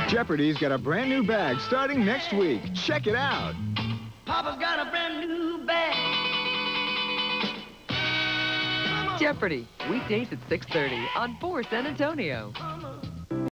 Jeopardy's got a brand new bag starting next week. Check it out. Papa's got a brand new bag. Jeopardy, weekdays at 6:30 on 4 San Antonio.